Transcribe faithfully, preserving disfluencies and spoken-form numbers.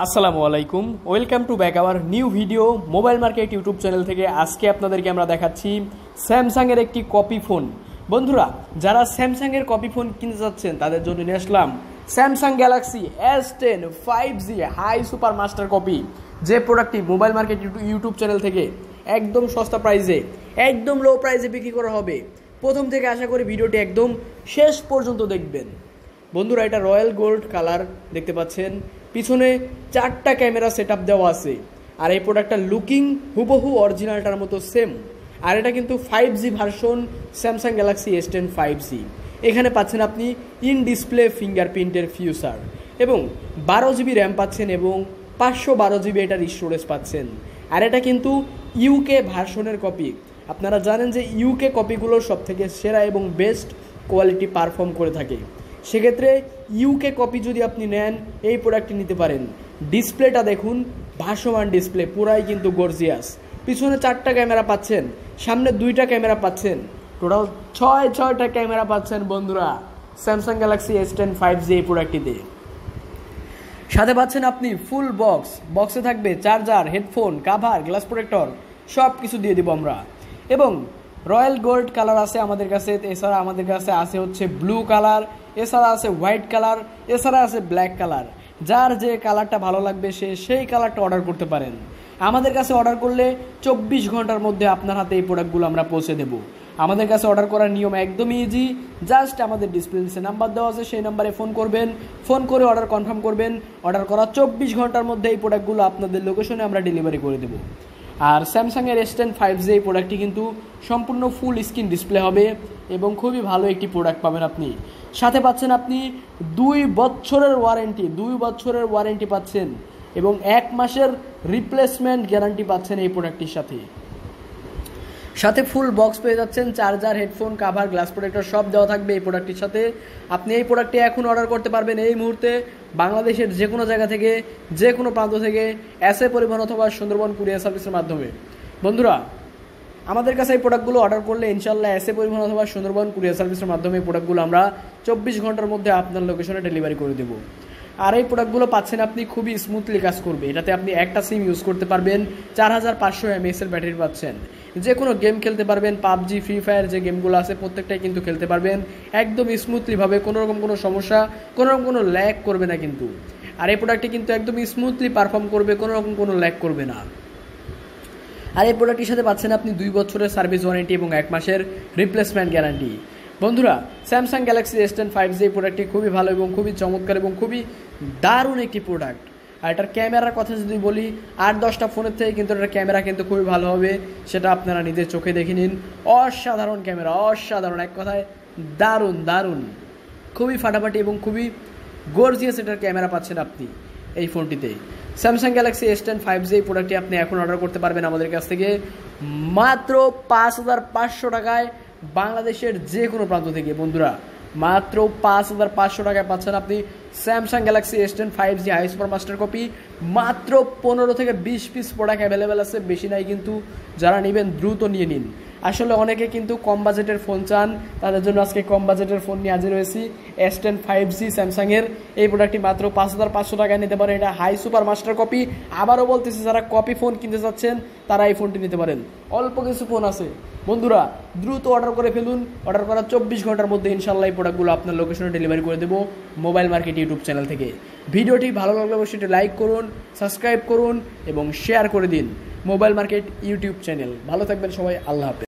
আসসালামু আলাইকুম, welcome to back our new video mobile market YouTube channel থেকে। আজকে আপনাদেরকে আমরা দেখাচ্ছি স্যামসাংয়ের একটি কপি ফোন। বন্ধুরা, যারা স্যামসাংয়ের কপি ফোন কিনতে চাচ্ছেন তাদের জন্য নিয়ে আসলাম Samsung Galaxy S ten five G high super master copy. যে প্রোডাক্টটি মোবাইল মার্কেট ইউটিউব চ্যানেল থেকে একদম সস্তা প্রাইসে, একদম লো প্রাইসে বিক্রি করা হবে। প্রথম থেকে আশা করি ভিডিওটি একদম শেষ পর্যন্ত দেখবেন। বন্ধুরা, এটা রয়্যাল গোল্ড কালার দেখতে পাচ্ছেন, পিছনে চারটা ক্যামেরা সেট আপ দেওয়া আছে। আর এই প্রোডাক্টটা লুকিং হুবহু অরিজিনালটার মতো সেম। আর এটা কিন্তু five G version Samsung Galaxy S ten five G. এখানে পাচ্ছেন আপনি ইন ডিসপ্লে ফিঙ্গারপ্রিন্টের ফিউচার এবং বারো জিবি র্যাম পাচ্ছেন এবং পাঁচশো বারো জিবি এটার স্টোরেজ পাচ্ছেন। আর এটা কিন্তু ইউকে ভার্সনের কপি। আপনারা জানেন যে ইউকে কপিগুলো সব থেকে সেরা এবং বেস্ট কোয়ালিটি পারফর্ম করে থাকে। সেক্ষেত্রে ইউকে কপি যদি আপনি নেন, এই প্রোডাক্টটি নিতে পারেন। ডিসপ্লেটা দেখুন, ভাসমান ডিসপ্লে, পুরাই কিন্তু গর্জিয়াস। পিছনে চারটা ক্যামেরা পাচ্ছেন, সামনে দুইটা ক্যামেরা পাচ্ছেন, টোটাল ছয় ছয়টা ক্যামেরা পাচ্ছেন বন্ধুরা Samsung Galaxy S ten five G এই প্রোডাক্টটিতে। সাথে পাচ্ছেন আপনি ফুল বক্স। বক্সে থাকবে charger, headphone, cover, glass protector, সব কিছু দিয়ে দিব আমরা। এবং রয়্যাল গোল্ড কালার আছে আমাদের কাছে। এছাড়া আমাদের কাছে আছে হচ্ছে ব্লু কালার, এছাড়া আছে হোয়াইট কালার, এছাড়া আছে ব্ল্যাক কালার। যার যে কালারটা ভালো লাগবে সে সেই কালারটা অর্ডার করতে পারেন। আমাদের কাছে অর্ডার করলে চব্বিশ ঘন্টার মধ্যে আপনার হাতে এই প্রোডাক্টগুলো আমরা পৌঁছে দেবো। আমাদের কাছে অর্ডার করার নিয়ম একদমই ইজি। জাস্ট আমাদের ডিসপ্লেতে নাম্বার দেওয়া আছে, সেই নাম্বারে ফোন করবেন, ফোন করে অর্ডার কনফার্ম করবেন। অর্ডার করার চব্বিশ ঘন্টার মধ্যে এই প্রোডাক্টগুলো আপনাদের লোকেশনে আমরা ডেলিভারি করে দেবো। আর স্যামসাংয়ের এস টেন ফাইভ জি এই প্রোডাক্টটি কিন্তু সম্পূর্ণ ফুল স্ক্রিন ডিসপ্লে হবে এবং খুবই ভালো একটি প্রোডাক্ট পাবেন আপনি। সাথে পাচ্ছেন আপনি দুই বছরের ওয়ারেন্টি, দুই বছরের ওয়ারেন্টি পাচ্ছেন এবং এক মাসের রিপ্লেসমেন্ট গ্যারান্টি পাচ্ছেন এই প্রোডাক্টটির সাথে। সাথে ফুল বক্স পেয়ে যাচ্ছেন, charger, headphone, cover, glass protector সব দেওয়া থাকবে এই প্রোডাক্টটির সাথে। আপনি এই প্রোডাক্টটি এখন অর্ডার করতে পারবেন এই মুহূর্তে বাংলাদেশের যে কোনো জায়গা থেকে, যে কোনো প্রান্ত থেকে, এসএ পরিবহন অথবা সুন্দরবন কুরিয়ার সার্ভিসের মাধ্যমে। বন্ধুরা, আমাদের কাছে এই প্রোডাক্টগুলো অর্ডার করলে ইনশাল্লাহ এসএ পরিবহন অথবা সুন্দরবন কুরিয়ার সার্ভিসের মাধ্যমে এই প্রোডাক্টগুলো আমরা চব্বিশ ঘন্টার মধ্যে আপনার লোকেশনে ডেলিভারি করে দেবো। আর এই প্রোডাক্টগুলো পাচ্ছেন আপনি খুবই স্মুথলি কাজ করবে। এটাতে আপনি একটা সিম ইউজ করতে পারবেন, চার হাজার পাঁচশো এমএএসের ব্যাটারি পাচ্ছেন, যে কোনো গেম খেলতে পারবেন। পাবজি, ফ্রি ফায়ার যে গেমগুলো আছে প্রত্যেকটাই কিন্তু খেলতে পারবেন একদম স্মুথলিভাবে। কোনো রকম কোনো সমস্যা, কোনো রকম কোনো ল্যাগ করবে না কিন্তু। আর এই প্রোডাক্টটি কিন্তু একদম স্মুথলি পারফর্ম করবে, কোনো রকম কোনো ল্যাগ করবে না। আর এই প্রোডাক্টটির সাথে পাচ্ছেন আপনি দুই বছরের সার্ভিস ওয়ারেন্টি এবং এক মাসের রিপ্লেসমেন্ট গ্যারান্টি। বন্ধুরা, Samsung Galaxy S ten five G এই প্রোডাক্টটি খুবই ভালো এবং খুবই চমৎকার এবং খুবই দারুণ একটি প্রোডাক্ট। আর এটার ক্যামেরার কথা যদি বলি, আট দশটা ফোনের থেকে কিন্তু এটার ক্যামেরা কিন্তু খুবই ভালো হবে, সেটা আপনারা নিজের চোখে দেখে নিন। অসাধারণ ক্যামেরা, অসাধারণ, এক কথায় দারুণ দারুণ, খুবই ফাটাফাটি এবং খুবই গর্জিয়াস এটার ক্যামেরা পাচ্ছেন আপনি এই ফোনটিতে। Samsung Galaxy S ten five G এই প্রোডাক্টটি আপনি এখন অর্ডার করতে পারবেন আমাদের কাছ থেকে মাত্র পাঁচ হাজার পাঁচশো টাকায়, বাংলাদেশের যে কোনো প্রান্ত থেকে। বন্ধুরা, মাত্র পাঁচ হাজার পাঁচশো টাকায় পাচ্ছেন আপনি Samsung Galaxy S ten five G high super master copy. মাত্র পনেরো থেকে বিশ পিস প্রোডাক্ট অ্যাভেলেবেল আছে, বেশি নাই কিন্তু। যারা নেবেন দ্রুত নিয়ে নিন। আসলে অনেকে কিন্তু কম বাজেটের ফোন চান, তাদের জন্য আজকে কম বাজেটের ফোন নিয়ে হাজির হয়েছি। এস টেন ফাইভ জি স্যামসাংয়ের এই প্রোডাক্টটি মাত্র পাঁচ হাজার পাঁচশো টাকায় নিতে পারেন। এটা হাই সুপার মাস্টার কপি। আবারও বলতেছি, যারা কপি ফোন কিনতে চাচ্ছেন তারা এই ফোনটি নিতে পারেন। অল্প কিছু ফোন আছে বন্ধুরা, দ্রুত অর্ডার করে ফেলুন। অর্ডার করার চব্বিশ ঘন্টার মধ্যে ইনশাল্লাহ এই প্রোডাক্টগুলো আপনার লোকেশনে ডেলিভারি করে দেবো মোবাইল মার্কেট ইউটিউব চ্যানেল থেকে। ভিডিওটি ভালো লাগলে অবশ্যই লাইক করুন, সাবস্ক্রাইব করুন এবং শেয়ার করে দিন মোবাইল মার্কেট ইউটিউব চ্যানেল। ভালো থাকবেন সবাই, আল্লাহ হাফেজ।